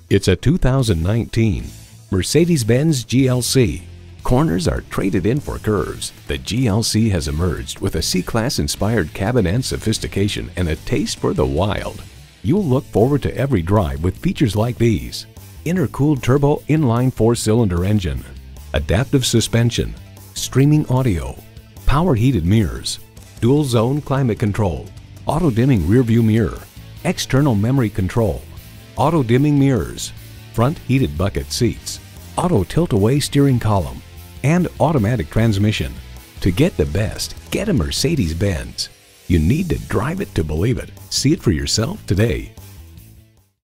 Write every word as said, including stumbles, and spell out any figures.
It's a two thousand nineteen Mercedes-Benz G L C. Corners are traded in for curves. The G L C has emerged with a C-Class inspired cabin and sophistication and a taste for the wild. You'll look forward to every drive with features like these: intercooled turbo inline four-cylinder engine, adaptive suspension, streaming audio, power heated mirrors, dual zone climate control, auto dimming rear view mirror, external memory control, auto dimming mirrors, front heated bucket seats, auto tilt-away steering column, and automatic transmission. To get the best, get a Mercedes-Benz. You need to drive it to believe it. See it for yourself today.